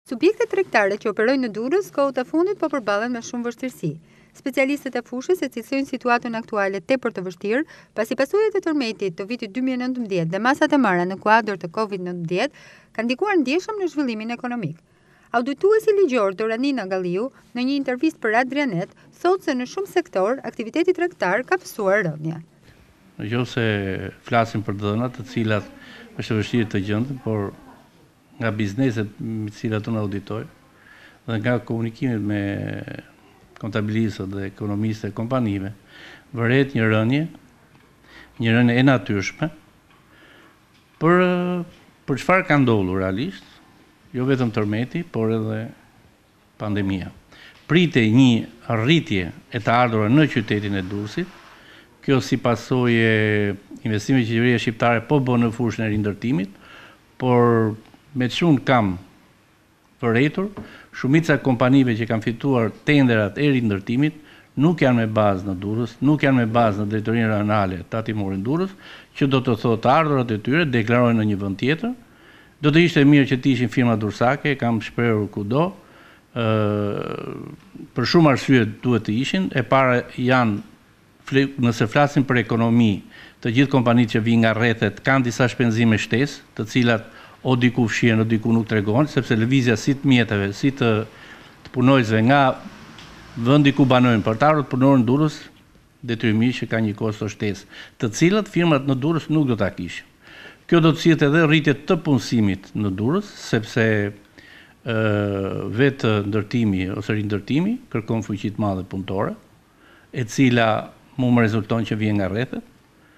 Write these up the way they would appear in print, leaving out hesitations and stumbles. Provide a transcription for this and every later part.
Subjektet tregtare që operojnë në Durrës kohët e fundit po përballen me shumë vështirësi. Specialistët e fushës e cilësojnë situatën aktuale tepër të vështirë, pasi pasojat e tërmetit të vitit 2019 dhe masat e marra në kuadër të COVID-19 kanë ndikuar ndjeshëm në zhvillimin ekonomik. Audituesi ligjor Doranina Galliu, në një intervistë për Adrianet, thotë se në shumë sektor aktiviteti tregtar ka pësuar rënje. Nëse flasim për dhëna, të cilat është vështirë të gjendë, por nga bizneset me të cilat unë auditoj dhe nga komunikimet me kontabilistët dhe ekonomistët e kompanive, vëret një rënje e natyrshme për çfarë ka ndodhur realisht, jo vetëm tërmeti, por edhe pandemia. Pritej një rritje e të ardhurave në qytetin e Durrësit. Kjo si pasojë investimeve që qeveria shqiptare po bën në fushën e rindërtimit, por me shumë kam vërejtur, shumica kompanive që kanë fituar tenderat e rindërtimit nuk janë me bazë në Durrës, nuk janë me bazë në drejtorinë rajonale tatimorin Durrës, që do të thotë të ardhurat e tyre deklarojnë në një vend tjetër. Do të ishte mirë që të ishin firma dursake, kam shprehur kudo, për shumë arsye duhet të ishin. E para janë, nëse flasim për ekonomi, të gjithë kompanitë që vijnë nga rrethet kanë disa shpenzime shtesë, të cilat o diku fshihen, o diku nuk tregon, sepse lëvizja si të mjeteve, si të punojësve nga vendi ku banojnë për të ardhur të punojnë në Durrës, detyrimisht që ka një kosto shtesë, të cilat firmat në Durrës nuk do ta kishin. Kjo do të sjellë edhe rritje të punësimit në Durrës, sepse vetë ndërtimi ose rindërtimi kërkon fuqi të madhe punëtore, e cila më rezulton që vjen nga rrethet.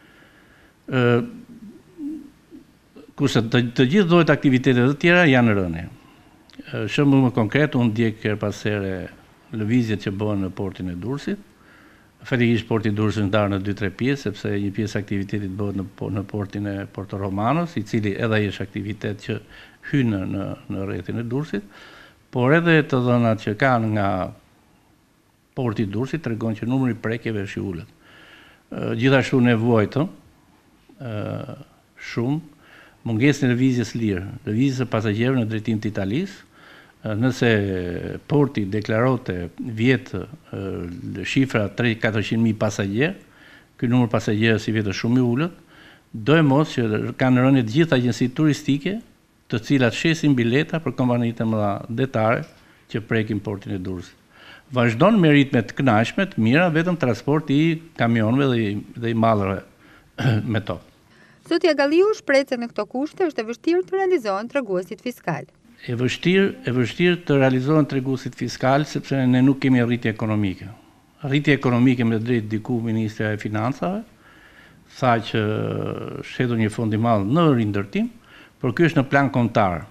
Kurse të gjithë llojet aktivitete të tjera janë në rënje. Shembull më konkret, unë ndjek her pas here lëvizjet që bëhen në portin e Durrësit. Fatikisht porti i Durrësit ndarë në 2-3 pjesë, sepse një pjesë e aktivitetit bëhet në portin e Porto Romanos, i cili edhe ai është aktivitet që hyn në rrethin e Durrësit, por edhe të dhënat që kanë nga porti i Durrësit tregon që numri i prekjeve është i ulët. Gjithashtu nevojtë shumë mungesën e lëvizjes lirë, lëvizjes së pasagjerëve në drejtim të Italisë. Nëse porti deklarote vjetë shifra 300-400.000 pasagjerë, ky numër pasagjerë si vjetë shumë i ulët, do e mos që kanë rënë të gjitha agjensitë turistike, të cilat shesin bileta për kompanitë e mëdha detare që prekin portin e Durrësit. Vazhdon me ritme të kënaqshme, të mira, vetëm transporti i kamionëve dhe i mallrave me tokë. Zotja Galliu shpreh se në këto kushte është e vështirë të realizohen treguesit fiskal. E vështirë të realizohen treguesit fiskal sepse ne nuk kemi rritje ekonomike. Rritje ekonomike me drejt diku Ministrja e Financave tha që shetur një fond i madh në rindërtim, por ky është në plan kombëtar.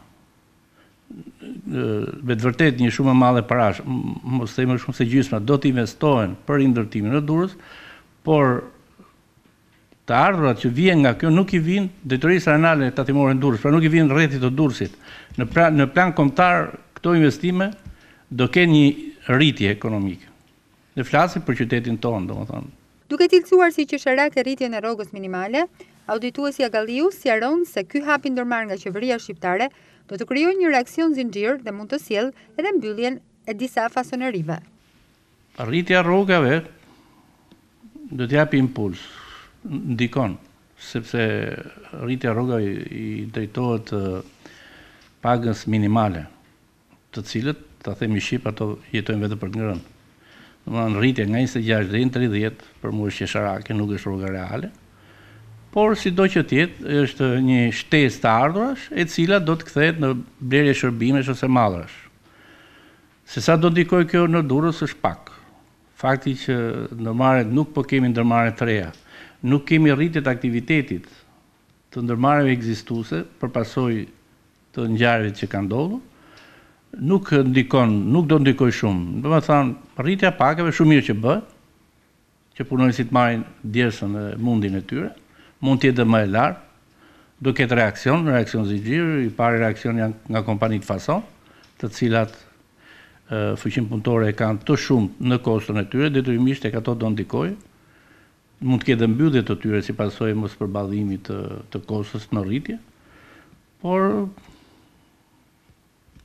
Me të vërtet një shumë e madhe parash, mos them më shumë se gjysma, do të investohen për rindërtimin në Durrës, por të ardhurat që vjen nga kjo nuk i vijnë drejtorisë rajonale tatimore në Durrës, pra nuk i vijnë rrethit të Durrësit. Në plan kombëtar këto investime do kenë një rritje ekonomike. Ne flasim për qytetin tonë, domethënë. Duke cilësuar si qesharak e rritjen e rrogës minimale, audituesja Galliu sqaron se ky hap i ndërmarrë nga qeveria shqiptare do të krijojë një reaksion zinxhir dhe mund të sjellë edhe mbylljen e disa fasonerive. Rritja e rrogave do të japë impuls, ndikon, sepse rritja e rrogave i drejtohet pagës minimale, të cilët, ta themi shqip, ato jetojnë vetëm për ngrënë. Domethënë rritja nga 26 deri në 30 për mua është qesharake, nuk është rroga reale. Por sido që të jetë, është një shtesë të ardhurash, e cila do të kthehet në blerje shërbimesh ose mallrash. Se sa do ndikojë kjo në Durrës është pak. Fakti që ndërmarrjet nuk po kemi ndërmarrje të reja, nuk kemi rritje të aktivitetit të ndërmarrjeve ekzistuese për pasojë të ngjarjeve që kanë ndodhur, nuk do ndikoj shumë. Domethënë rritja e pakave shumë mirë që bëhet, që punonësit marrin djersën e mundin e tyre, mund të jetë më e lartë, do ketë reaksion zinxhir, i pari reaksion janë nga kompanitë fason, të cilat fuqinë punëtore kanë të shumë në koston e tyre, detyrimisht tek ato do ndikojë. Mund të ketë mbyllje të tyre si pasojë mos përballimit të kostës në rritje, por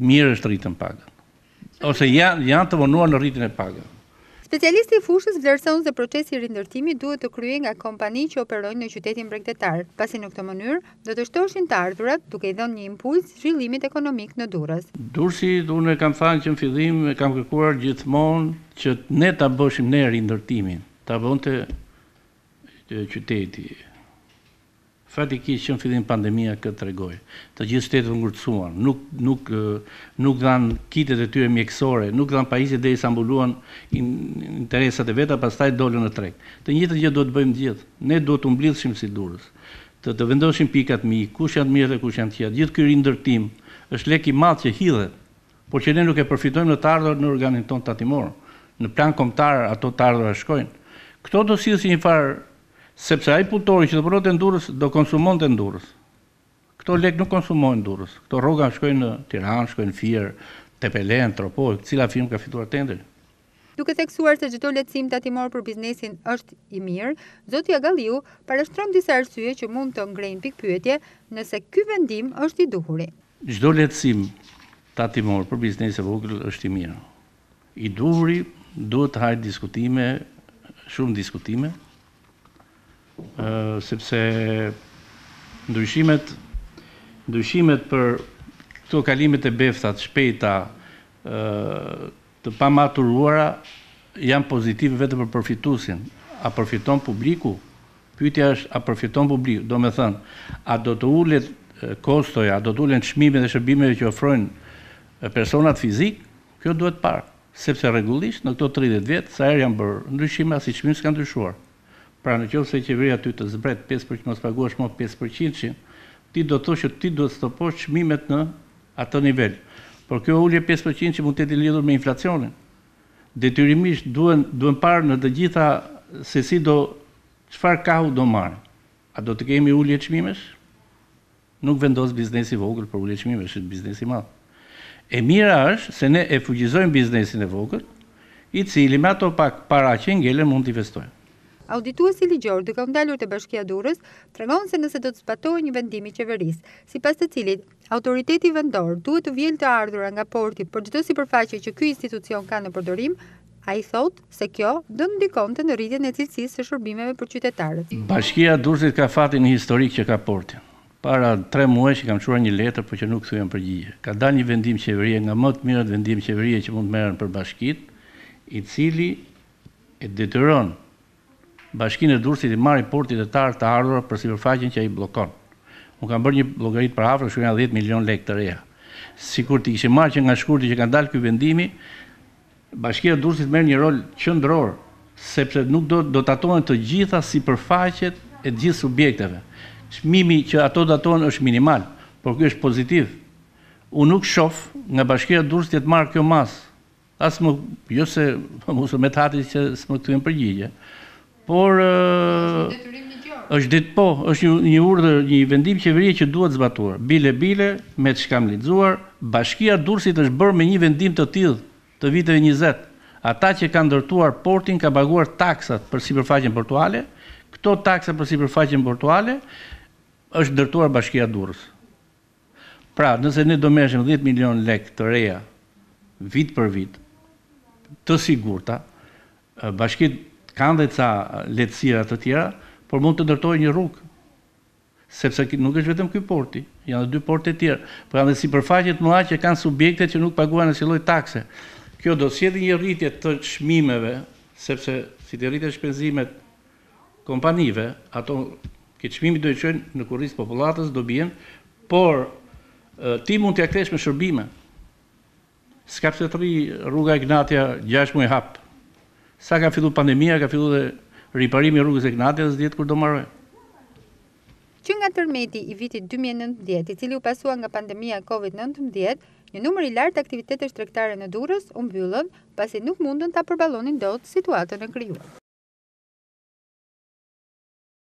mirë është rritën pagën. Ose janë të vonuar në rritjen e pagës. Specialisti i fushës vlerëson se procesi i rindërtimit duhet të kryejë nga kompani që operojnë në qytetin bregdetar, pasi në këtë mënyrë do të shtoshin të ardhurat duke i dhënë një impuls zhvillimit ekonomik në Durrës. Durrësi, unë kam thënë që në fillim kam kërkuar gjithmonë që ne ta bëshim ne rindërtimin, ta bënte qyteti. Fatikisht që në fillim pandemia këtë tregoi. Të gjithë shtetet ngurtësuan, nuk dhanë kitet e tyre mjekësore, nuk dhanë pajisje derisa mbuluan interesat e veta, pastaj dolën në treg. Të njëjtën gjë duhet të bëjmë gjithë. Ne duhet të mblidheshim si Durrës. Të vendosim pikat mijë, kush janë të mirë dhe kush janë të këqija. Gjithë ky rindërtim është lek i madh që hidhet, por që ne nuk e përfitojmë në të ardhurat në organin tonë tatimor. Në plan kombëtar ato të ardhurat shkojnë. Këto do sillen si një farë sepse ai punëtori që do punon në Durrës do konsumonte në Durrës. Këto lek nuk konsumohen në Durrës. Këto rroga shkojnë në Tiranë, shkojnë në Fier, Tepelen, Tropoj, cila firmë ka fituar tenderin. Duke theksuar se çdo lehtësim tatimor për biznesin është i mirë, zoti Agalliu parashtron disa arsye që mund të ngrejnë pikpyetje nëse ky vendim është i duhuri. Çdo lehtësim tatimor për biznesin e vogël është i mirë. I duhuri duhet të hajë diskutime, shumë diskutime. Sepse ndryshimet për këto kalimet e beftat, shpejta, të pamaturuara janë pozitive vetëm për përfituesin. A përfiton publiku? Pyetja është a përfiton publiku? Do me thënë, a do të ulet kostoja, a do të ulen çmimet dhe shërbimeve që ofrojnë personat fizik? Kjo duhet parë, sepse rregullisht në këto 30 vjet sa herë janë bërë ndryshime, as i çmimi s'ka ndryshuar. Pra në qoftë se qeveria ty të zbret 5% mos paguash më 5%, ti do të thosh që ti duhet të stoposh çmimet në atë nivel. Por kjo ulje 5% që mund të jetë lidhur me inflacionin. Detyrimisht duhen parë në të gjitha se si çfarë kahu do marrë. A do të kemi ulje çmimesh? Nuk vendos biznesi i vogël për ulje çmimesh, është biznesi i madh. E mira është se ne e fuqizojmë biznesin e vogël, i cili me ato pak para që ngelen mund të investojë. Audituesi ligjor duke u ndalur te Bashkia e Durrës tregon se nëse do të zbatohej një vendim i qeverisë, sipas të cilit autoriteti vendor duhet të vjelë të ardhurat nga porti për çdo sipërfaqe që ky institucion ka në përdorim, ai thotë se kjo do ndikonte në rritjen e cilësisë së shërbimeve për qytetarët. Bashkia e Durrësit ka fatin historik që ka portin. Para 3 muajsh kam çuar një letër por që nuk thyen përgjigje. Ka dalë një vendim qeverie nga më të mirët vendim qeverie që mund të merren për bashkitë, i cili e detyron Bashkinë e Durrësit i marrë portit e të ardhurat për sipërfaqen që ai bllokon. Unë kam bërë një llogarit për afër, shkruaj 10 milion lekë të reja. Sikur ti kishim marrë që nga shkurti që ka dalë ky vendimi, Bashkia e Durrësit merr një rol qendror, sepse nuk do datohen të gjitha sipërfaqet e të gjithë subjekteve. Çmimi që ato datohen është minimal, por ky është pozitiv. Unë nuk shoh nga Bashkia e Durrësit të marrë kjo mas. As më jo se mos më thati që s'më kthyen përgjigje. Por është një urdhër, një vendim qeverie që duhet zbatuar. Bile me çka kam lexuar, Bashkia e Durrësit është bërë me një vendim të tillë të viteve 20. Ata që kanë ndërtuar portin ka paguar taksat për sipërfaqen portuale. Këto taksa për sipërfaqen portuale është ndërtuar Bashkia e Durrës. Pra, nëse ne do merreshim 10 milion lekë të reja vit për vit, të sigurta, bashkitë kanë dhe ca lehtësira të tjera, por mund të ndërtojë një rrugë. Sepse nuk është vetëm ky porti, janë 2 porte të tjera, por janë dhe sipërfaqe të mëdha që kanë subjekte që nuk paguajnë asnjë lloj takse. Kjo do sjellë një rritje të çmimeve, sepse si të rritet shpenzimet kompanive, ato që çmimi do të çojnë në kurriz popullatës do bien, por ti mund t'ia kthesh me shërbime. S'ka pse të rri rruga Ignatia 6 muaj hap. Sa ka filluar pandemia, ka filluar dhe riparimi i rrugës Ignatia, s'diet kur do mbarojë. Që nga tërmeti i vitit 2019, i cili u pasua nga pandemia COVID-19, një numër i lartë aktivitetesh tregtare në Durrës u mbyllën, pasi nuk mundën ta përballonin dot situatën e krijuar.